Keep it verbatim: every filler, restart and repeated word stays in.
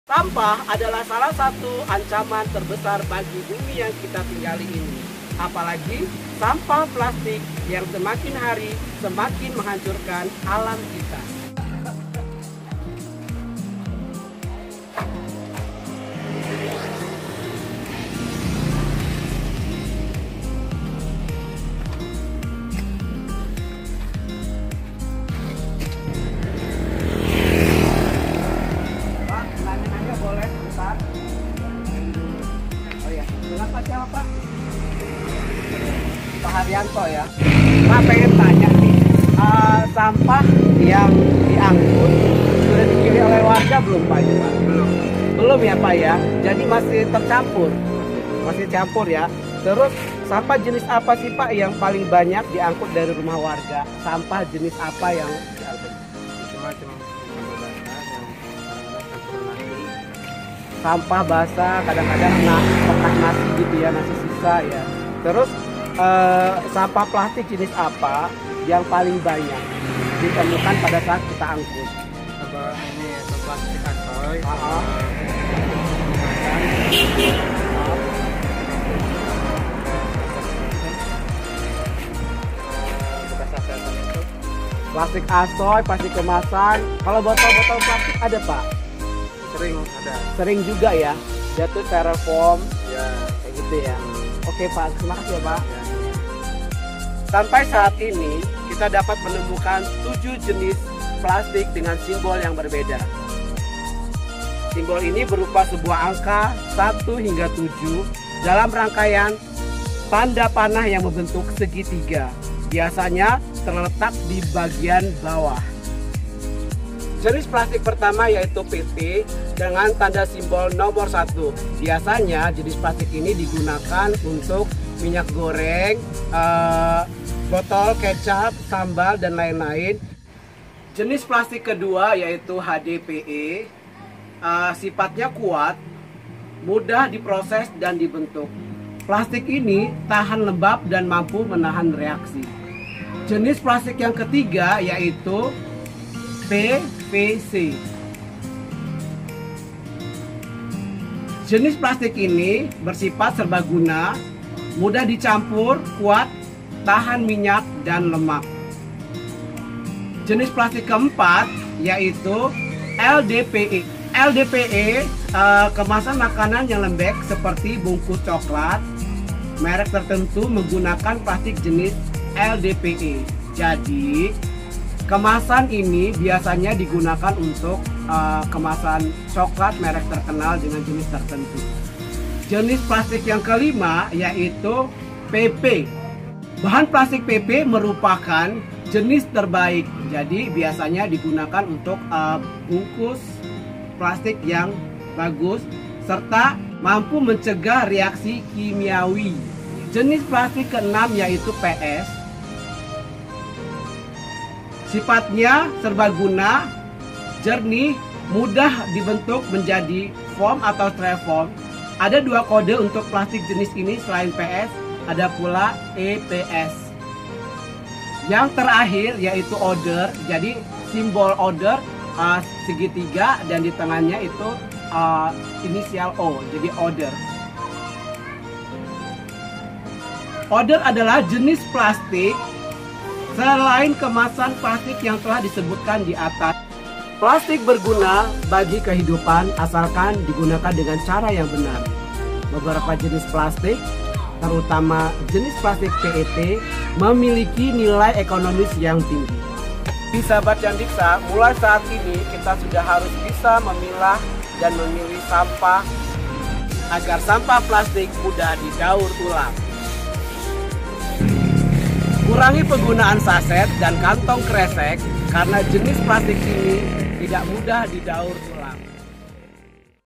Sampah adalah salah satu ancaman terbesar bagi bumi yang kita tinggali ini. Apalagi sampah plastik yang semakin hari semakin menghancurkan alam kita. Siapa Pak? Pak Haryanto ya. Pak pengen tanya nih, uh, sampah yang diangkut sudah dikirim oleh warga belum Pak? Pak? Belum. Belum ya Pak ya. Jadi masih tercampur, masih campur ya. Terus sampah jenis apa sih Pak yang paling banyak diangkut dari rumah warga? Sampah jenis apa yang diangkut? Macam-macam. Sampah basah, kadang-kadang nah, bekas nasi gitu ya, nasi sisa ya. Terus eh, sampah plastik jenis apa yang paling banyak ditemukan pada saat kita angkut? Apa ini plastik asoy? Ah, ah. Bekas sasetan itu Plastik asoy, plastik kemasan. Kalau botol-botol plastik ada Pak? sering ada. Sering juga ya. Jatuh styrofoam, Ya. kayak gitu ya. Oke Pak, terima kasih ya Pak. Ya. Sampai saat ini kita dapat menemukan tujuh jenis plastik dengan simbol yang berbeda. Simbol ini berupa sebuah angka satu hingga tujuh dalam rangkaian tanda panah yang membentuk segitiga. Biasanya terletak di bagian bawah. Jenis plastik pertama yaitu P T dengan tanda simbol nomor satu. Biasanya jenis plastik ini digunakan untuk minyak goreng, eh, botol kecap, sambal, dan lain-lain. Jenis plastik kedua yaitu H D P E. Eh, sifatnya kuat, mudah diproses dan dibentuk. Plastik ini tahan lembab dan mampu menahan reaksi. Jenis plastik yang ketiga yaitu P V C. Jenis plastik ini bersifat serbaguna, mudah dicampur, kuat, tahan minyak dan lemak. Jenis plastik keempat yaitu L D P E. L D P E uh, kemasan makanan yang lembek seperti bungkus coklat. Merek tertentu menggunakan plastik jenis L D P E. Jadi kemasan ini biasanya digunakan untuk uh, kemasan coklat merek terkenal dengan jenis tertentu. Jenis plastik yang kelima yaitu P P. Bahan plastik P P merupakan jenis terbaik. Jadi biasanya digunakan untuk uh, bungkus plastik yang bagus serta mampu mencegah reaksi kimiawi. Jenis plastik keenam yaitu P S. Sifatnya serbaguna, jernih, mudah dibentuk menjadi foam atau styrofoam. Ada dua kode untuk plastik jenis ini selain P S, ada pula E P S. Yang terakhir yaitu odor. Jadi simbol odor uh, segitiga dan di tengahnya itu uh, inisial O, jadi odor. Odor adalah jenis plastik selain kemasan plastik yang telah disebutkan di atas. Plastik berguna bagi kehidupan asalkan digunakan dengan cara yang benar. Beberapa jenis plastik, terutama jenis plastik P E T, memiliki nilai ekonomis yang tinggi. Di Sahabat Candiksa, mulai saat ini kita sudah harus bisa memilah dan memilih sampah agar sampah plastik mudah didaur ulang. Kurangi penggunaan saset dan kantong kresek karena jenis plastik ini tidak mudah didaur ulang.